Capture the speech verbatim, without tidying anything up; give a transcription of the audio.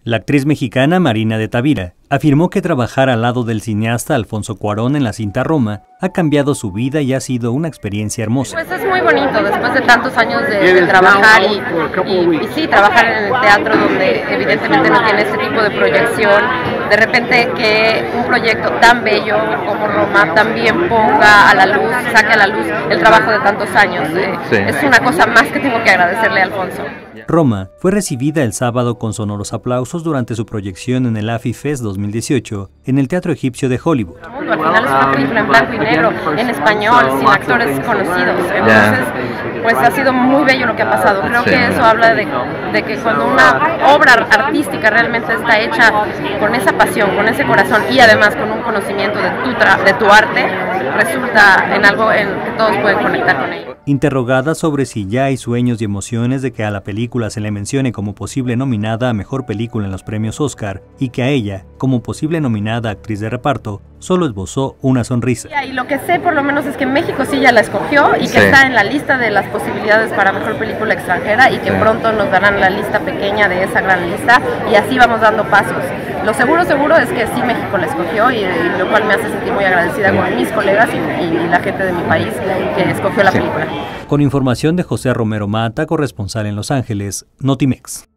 La actriz mexicana Marina de Tavira afirmó que trabajar al lado del cineasta Alfonso Cuarón en la cinta Roma ha cambiado su vida y ha sido una experiencia hermosa. Pues es muy bonito, después de tantos años de, de trabajar y, y, y sí, trabajar en el teatro donde evidentemente no tiene este tipo de proyección, de repente que un proyecto tan bello como Roma también ponga a la luz, saque a la luz el trabajo de tantos años. Eh, sí. Es una cosa más que tengo que agradecerle a Alfonso. Roma fue recibida el sábado con sonoros aplausos durante su proyección en el AFI Fest dos mil dieciocho en el Teatro Egipcio de Hollywood. Al final es una película en blanco y negro, en español, sin actores conocidos. Entonces, pues ha sido muy bello lo que ha pasado. Creo sí. que eso habla de, de que cuando una obra artística realmente está hecha con esa pasión, con ese corazón y además con un conocimiento de tu, tra de tu arte, resulta en algo en que todos pueden conectar con ello. Interrogada sobre si ya hay sueños y emociones de que a la película se le mencione como posible nominada a Mejor Película en los premios Oscar y que a ella, como posible nominada a Actriz de Reparto, solo esbozó una sonrisa. Y lo que sé por lo menos es que México sí ya la escogió y que sí. está en la lista de las posibilidades para Mejor Película Extranjera y que sí. pronto nos darán la lista pequeña de esa gran lista y así vamos dando pasos. Lo seguro, seguro es que sí México la escogió y, y lo cual me hace sentir muy agradecida con mis colegas y, y la gente de mi país que escogió la película. Con información de José Romero Mata, corresponsal en Los Ángeles, Notimex.